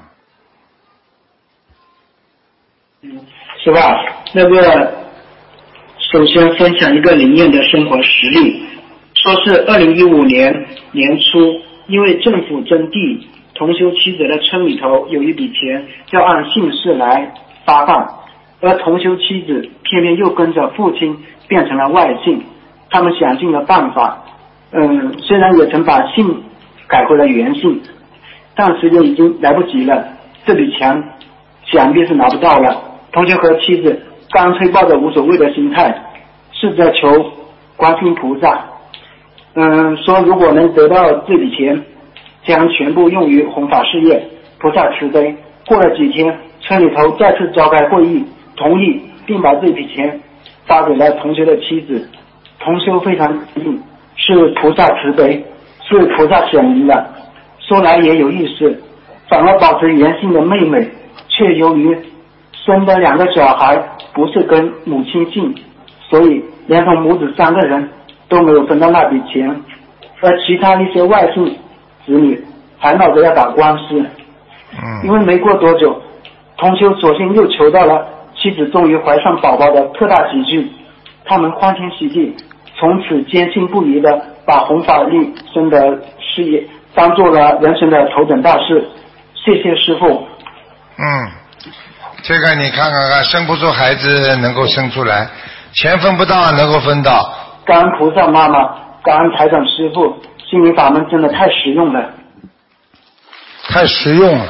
嗯，是吧？那个，首先分享一个灵验的生活实例，说是二零一五年年初，因为政府征地，同修妻子的村里头有一笔钱要按姓氏来发放，而同修妻子偏偏又跟着父亲变成了外姓，他们想尽了办法，嗯，虽然也曾把姓改回了原姓，但时间已经来不及了，这笔钱想必是拿不到了。同修和妻子干脆抱着无所谓的心态，试着求观世音菩萨，嗯，说如果能得到这笔钱，将全部用于弘法事业，菩萨慈悲。过了几天，村里头再次召开会议，同意并把这笔钱发给了同修的妻子。同修非常感动，是菩萨慈悲，是菩萨显灵了。说来也有意思，反而保持原姓的妹妹，却由于生的两个小孩不是跟母亲姓，所以连同母子三个人都没有分到那笔钱，而其他一些外姓子女还闹着要打官司。因为没过多久，同修索性又求到了妻子终于怀上宝宝的特大喜剧，他们欢天喜地，从此坚信不疑的把弘法利生的事业当做了人生的头等大事。谢谢师父。
嗯，这个你看看看，生不出孩子能够生出来，钱分不到能够分到。
感恩菩萨妈妈，感恩台长师父，心灵法门真的太实用了。
太实用了，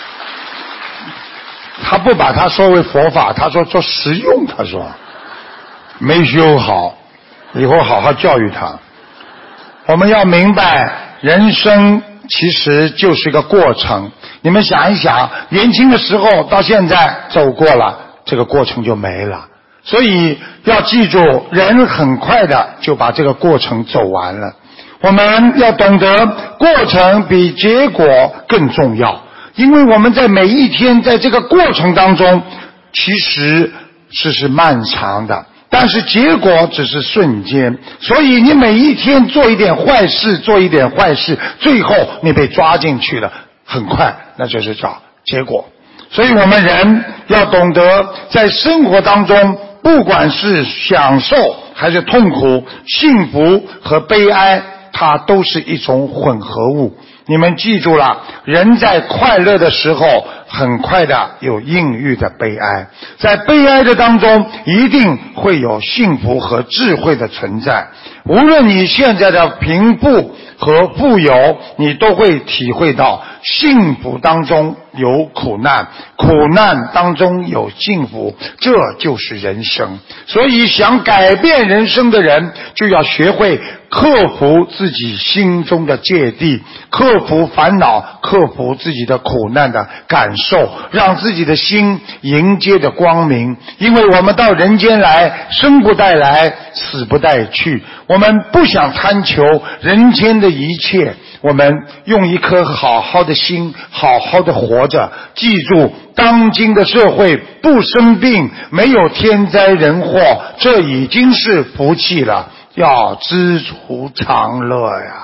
他不把它说为佛法，他说做实用，他说没修好，以后好好教育他。我们要明白，人生其实就是个过程。你们想一想，年轻的时候到现在走过了，这个过程就没了。所以要记住，人很快的就把这个过程走完了。我们要懂得过程比结果更重要，因为我们在每一天在这个过程当中其实是是漫长的，但是结果只是瞬间。所以你每一天做一点坏事做一点坏事，最后你被抓进去了，很快那就是叫结果。所以我们人要懂得在生活当中，不管是享受还是痛苦，幸福和悲哀，它都是一种混合物。你们记住了，人在快乐的时候很快的有应遇的悲哀，在悲哀的当中一定会有幸福和智慧的存在。无论你现在的贫富和富有，你都会体会到幸福当中有苦难，苦难当中有幸福，这就是人生。所以想改变人生的人，就要学会克服自己心中的芥蒂，克服烦恼，克服自己的苦难的感受，让自己的心迎接着光明。因为我们到人间来，生不带来，死不带去，我们不想贪求人间的一切，我们用一颗好好的心好好的活着。记住，当今的社会不生病，没有天灾人祸，这已经是福气了，要知足常乐呀。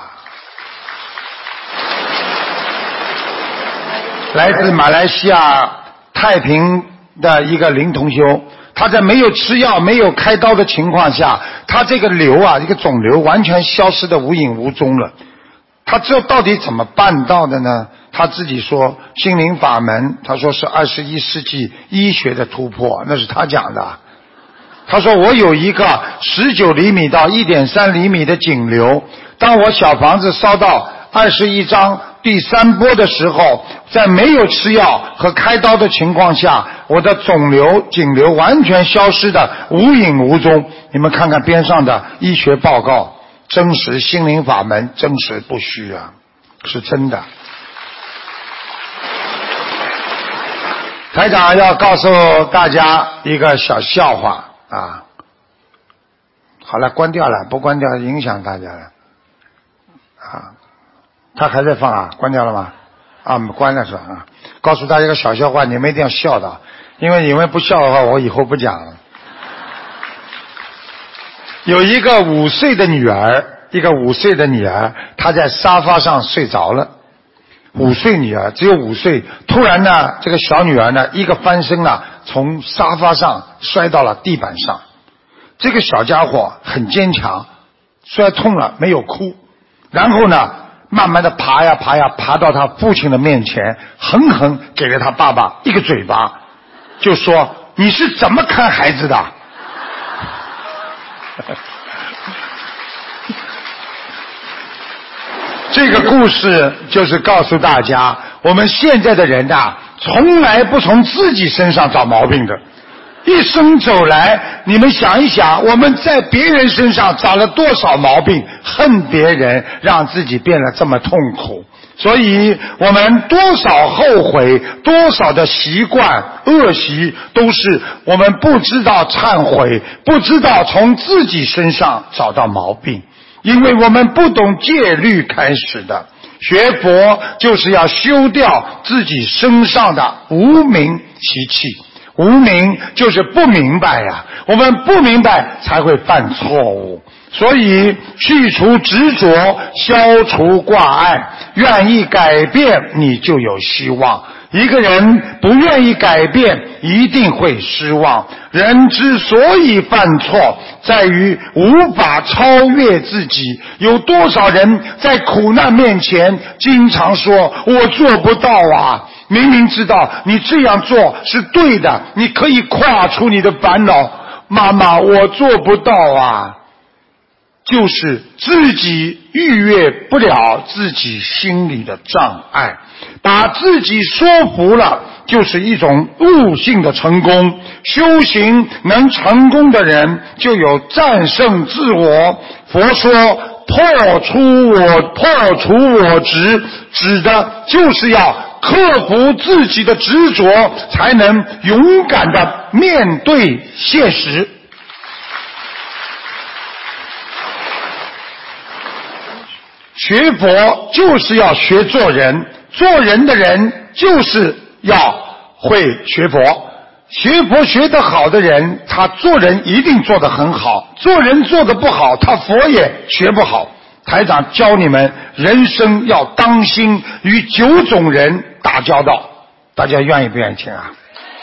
来自马来西亚太平的一个林同修，他在没有吃药没有开刀的情况下，他这个瘤啊，一个肿瘤完全消失的无影无踪了。他这到底怎么办到的呢？他自己说心灵法门，他说是二十一世纪医学的突破，那是他讲的。他说我有一个十九厘米到一点三厘米的颈瘤，当我小房子烧到二十一张， 第三波的时候，在没有吃药和开刀的情况下，我的肿瘤颈瘤完全消失的无影无踪。你们看看边上的医学报告，真实心灵法门，真实不虚啊，是真的。台长要告诉大家一个小笑话啊。好了，关掉了，不关掉影响大家了啊。他还在放啊？关掉了吗？啊，关了是吧？啊，告诉大家一个小笑话，你们一定要笑的，因为你们不笑的话，我以后不讲了。有一个五岁的女儿，一个五岁的女儿，她在沙发上睡着了。五岁女儿只有五岁，突然呢，这个小女儿呢，一个翻身呢，从沙发上摔到了地板上。这个小家伙很坚强，摔痛了没有哭，然后呢，慢慢的爬呀爬呀，爬到他父亲的面前，狠狠给了他爸爸一个嘴巴，就说：“你是怎么看孩子的？”这个故事就是告诉大家，我们现在的人呐、啊，从来不从自己身上找毛病的。一生走来，你们想一想，我们在别人身上找了多少毛病，恨别人，让自己变得这么痛苦。所以我们多少后悔，多少的习惯恶习，都是我们不知道忏悔，不知道从自己身上找到毛病，因为我们不懂戒律开始的。学佛就是要修掉自己身上的无明习气。无明就是不明白呀、啊，我们不明白才会犯错误。所以去除执着，消除挂碍，愿意改变，你就有希望。一个人不愿意改变，一定会失望。人之所以犯错，在于无法超越自己。有多少人在苦难面前经常说我做不到啊，明明知道你这样做是对的，你可以跨出你的烦恼，妈妈我做不到啊，就是自己逾越不了自己心里的障碍，把自己说服了，就是一种悟性的成功。修行能成功的人，就有战胜自我。佛说破除我破除我执，指的就是要克服自己的执着，才能勇敢地面对现实。学佛就是要学做人，做人的人就是要会学佛。学佛学得好的人，他做人一定做得很好，做人做得不好，他佛也学不好。台长教你们，人生要当心与九种人打交道，大家愿意不愿意听啊？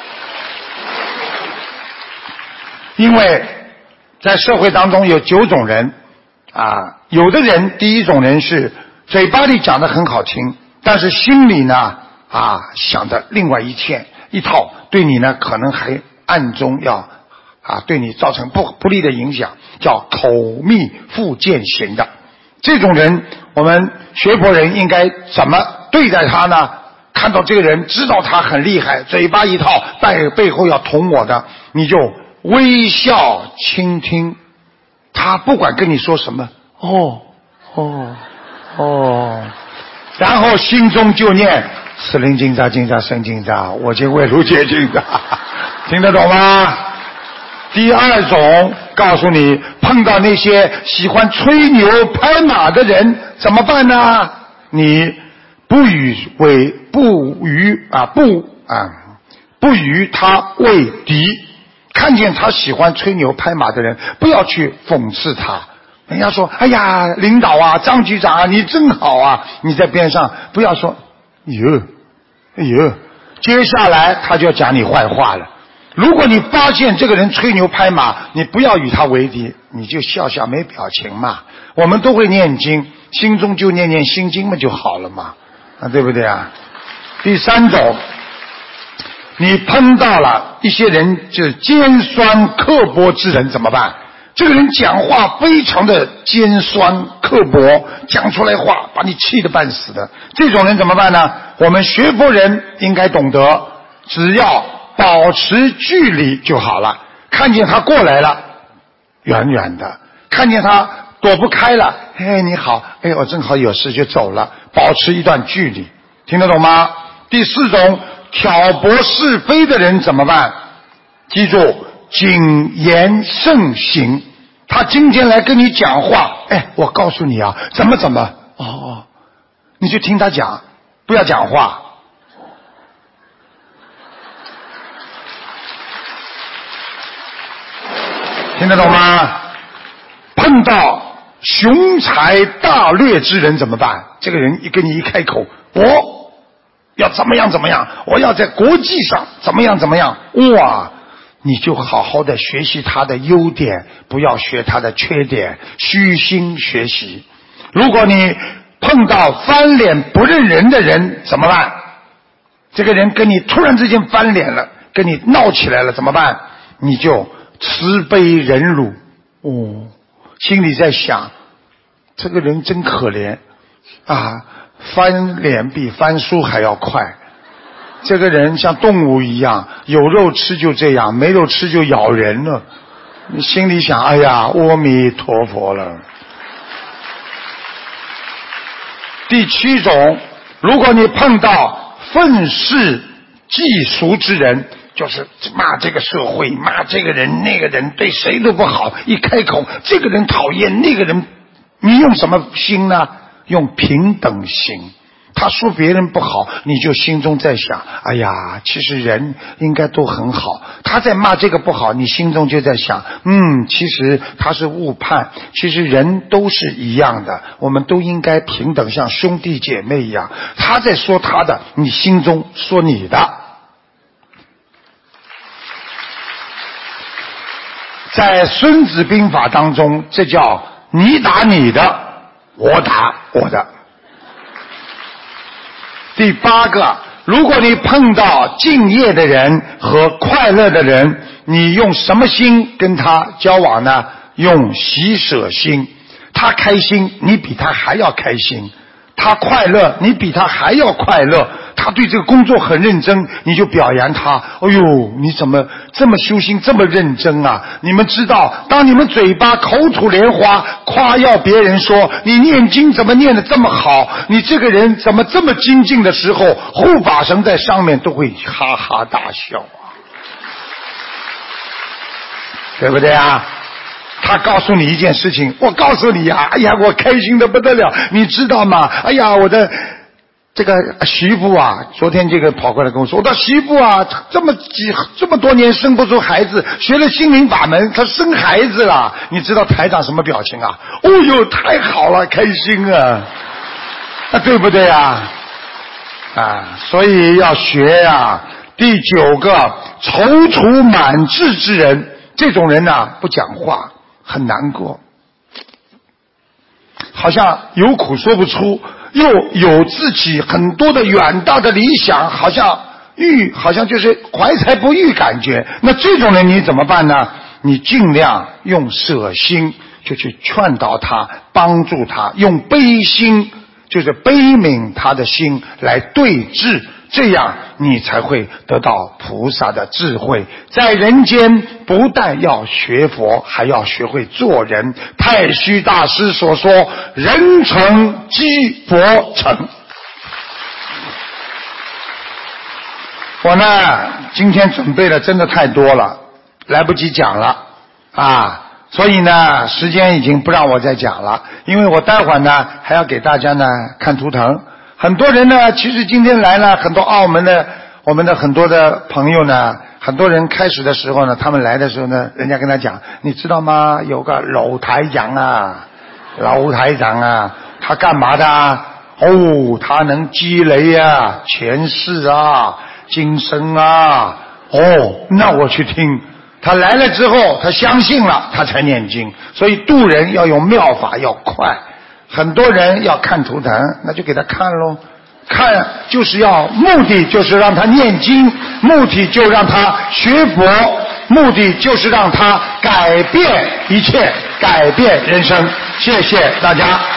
因为在社会当中有九种人啊，有的人，第一种人是嘴巴里讲得很好听，但是心里呢啊想的另外一片一套，对你呢可能还暗中要啊对你造成不不利的影响，叫口蜜腹剑型的。这种人，我们学佛人应该怎么对待他呢？看到这个人，知道他很厉害，嘴巴一套，背背后要捅我的，你就微笑倾听。他不管跟你说什么，哦哦哦，然后心中就念四灵金吒金吒生金吒，我今为如解金吒，听得懂吗？第二种，告诉你，碰到那些喜欢吹牛拍马的人怎么办呢？你不与为不与啊不啊不与他为敌。看见他喜欢吹牛拍马的人，不要去讽刺他。人家说：“哎呀，领导啊，张局长啊，你真好啊！”你在边上不要说：“哟，哎呦。”接下来他就要讲你坏话了。如果你发现这个人吹牛拍马，你不要与他为敌，你就笑笑没表情嘛。我们都会念经，心中就念念心经嘛就好了嘛，啊，对不对啊？第三种，你碰到了一些人就是尖酸刻薄之人怎么办？这个人讲话非常的尖酸刻薄，讲出来话把你气得半死的。这种人怎么办呢？我们学佛人应该懂得，只要保持距离就好了。看见他过来了，远远的；看见他躲不开了，哎，你好，哎，我正好有事就走了，保持一段距离，听得懂吗？第四种，挑拨是非的人怎么办？记住，谨言慎行。他今天来跟你讲话，哎，我告诉你啊，怎么怎么，哦，你就听他讲，不要讲话。听得懂吗？碰到雄才大略之人怎么办？这个人一跟你一开口，我要怎么样怎么样，我要在国际上怎么样怎么样，哇！你就好好的学习他的优点，不要学他的缺点，虚心学习。如果你碰到翻脸不认人的人怎么办？这个人跟你突然之间翻脸了，跟你闹起来了怎么办？你就慈悲忍辱，哦，心里在想，这个人真可怜啊，翻脸比翻书还要快。这个人像动物一样，有肉吃就这样，没肉吃就咬人了。你心里想，哎呀，阿弥陀佛了。第七种，如果你碰到愤世嫉俗之人，就是骂这个社会，骂这个人那个人，对谁都不好，一开口这个人讨厌那个人，你用什么心呢？用平等心。他说别人不好，你就心中在想，哎呀，其实人应该都很好。他在骂这个不好，你心中就在想，嗯，其实他是误判，其实人都是一样的，我们都应该平等，像兄弟姐妹一样。他在说他的，你心中说你的。在孙子兵法当中，这叫你打你的，我打我的。第八个，如果你碰到敬业的人和快乐的人，你用什么心跟他交往呢？用喜舍心。他开心，你比他还要开心；他快乐，你比他还要快乐。他对这个工作很认真，你就表扬他。哎呦，你怎么这么修心，这么认真啊？你们知道，当你们嘴巴口吐莲花，夸耀别人说你念经怎么念得这么好，你这个人怎么这么精进的时候，护法神在上面都会哈哈大笑啊，对不对啊？他告诉你一件事情，我告诉你呀，哎呀，我开心的不得了，你知道吗？哎呀，我的这个媳妇啊，昨天这个跑过来跟我说，我的媳妇啊，这么几这么多年生不出孩子，学了心灵法门，她生孩子了。你知道台长什么表情啊？哦哟，太好了，开心啊，啊，对不对啊？啊，所以要学呀、啊。第九个，踌躇满志之人，这种人呢、啊，不讲话，很难过，好像有苦说不出，又有自己很多的远大的理想，好像欲好像就是怀才不遇感觉。那这种人你怎么办呢？你尽量用舍心，就去劝导他，帮助他，用悲心，就是悲悯他的心来对治，这样你才会得到菩萨的智慧。在人间不但要学佛，还要学会做人。太虚大师所说，人成即佛成。我呢今天准备的真的太多了，来不及讲了啊，所以呢时间已经不让我再讲了，因为我待会儿呢还要给大家呢看图腾。很多人呢其实今天来了很多澳门的我们的很多的朋友呢，很多人开始的时候呢，他们来的时候呢，人家跟他讲，你知道吗，有个老台长啊，老台长啊，他干嘛的啊？哦，他能积累啊前世啊今生啊。哦，那我去听。他来了之后他相信了，他才念经。所以渡人要用妙法，要快。很多人要看图腾，那就给他看咯，看就是要目的就是让他念经，目的就让他学佛，目的就是让他改变一切，改变人生。谢谢大家。